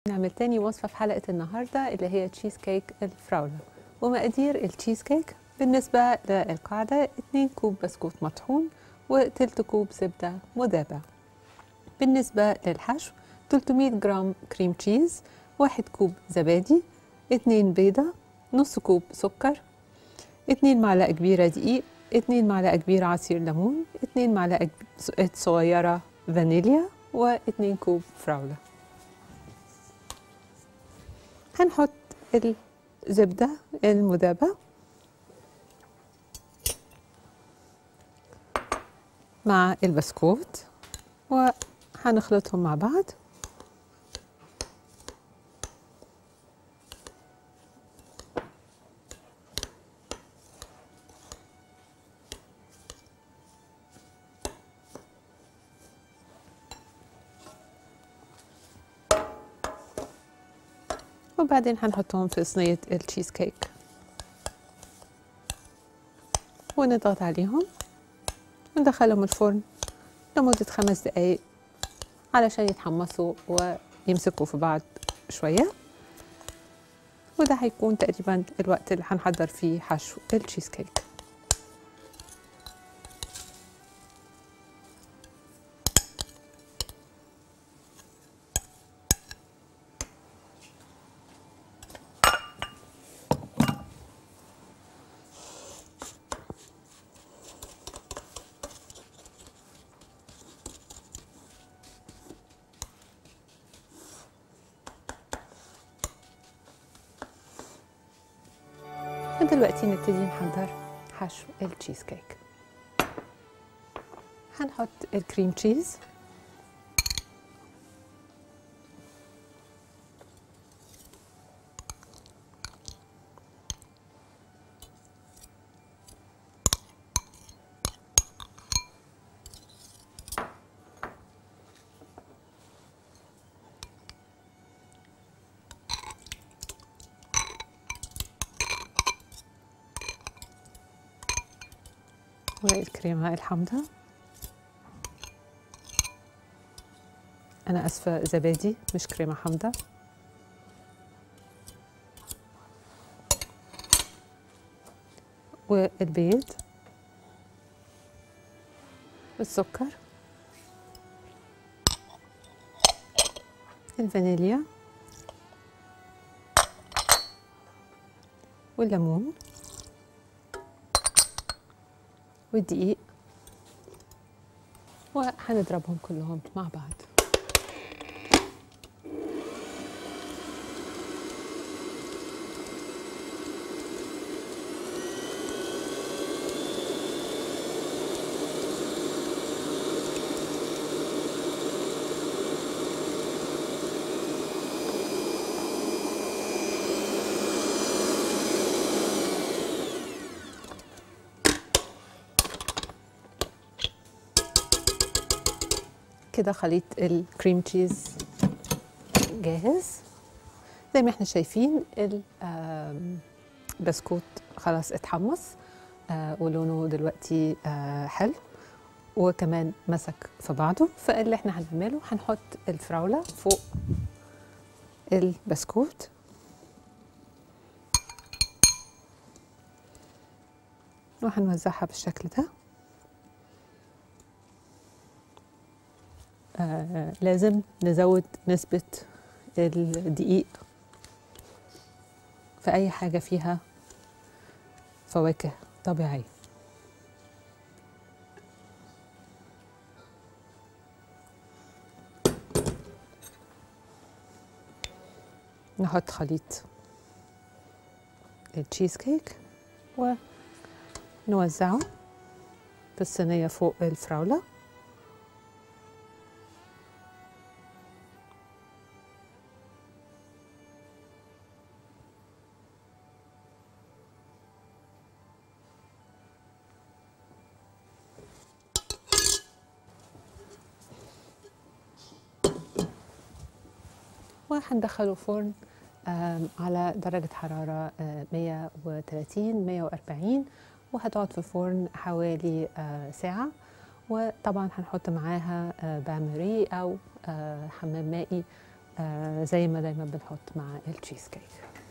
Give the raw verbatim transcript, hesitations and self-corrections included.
نعمل تاني وصفة في حلقة النهاردة اللي هي تشيز كيك الفراولة. ومقادير التشيز كيك بالنسبة للقاعدة اتنين كوب بسكوت مطحون وتلت كوب زبدة مذابة. بالنسبة للحشو تلتمية جرام كريم تشيز، واحد كوب زبادي، اتنين بيضة، نص كوب سكر، اتنين معلقة كبيرة دقيق، اتنين معلقة كبيرة عصير ليمون، اتنين معلقة صغيرة فانيليا، واتنين كوب فراولة. هنحط الزبدة المذابة مع البسكوت وهنخلطهم مع بعض. وبعدين هنحطهم في صينية التشيز كيك ونضغط عليهم وندخلهم الفرن لمدة خمس دقايق علشان يتحمصوا ويمسكوا في بعض شوية. وده هيكون تقريبا الوقت اللي هنحضر فيه حشو التشيز كيك. ودلوقتي نبتدي نحضر حشو التشيز كيك. هنحط الكريم تشيز والكريمة الحامضة، أنا أسفة زبادي مش كريمة حامضة، والبيض، السكر، الفانيليا، والليمون، والدقيق، وهنضربهم كلهم مع بعض. كده خليط الكريم تشيز جاهز. زي ما احنا شايفين البسكوت خلاص اتحمص ولونه دلوقتي حلو وكمان مسك في بعضه. فاللي احنا هنعمله هنحط الفراولة فوق البسكوت وهنوزعها بالشكل ده. آه لازم نزود نسبة الدقيق في أي حاجة فيها فواكه طبيعية. نحط خليط التشيز كيك ونوزعه في الصينية فوق الفراولة. وهندخله فرن على درجة حرارة مية وتلاتين مية وأربعين وهتقعد في الفرن حوالي ساعة. وطبعا هنحط معاها بان ماري أو حمام مائي آه زي ما دايما بنحط مع التشيز كيك.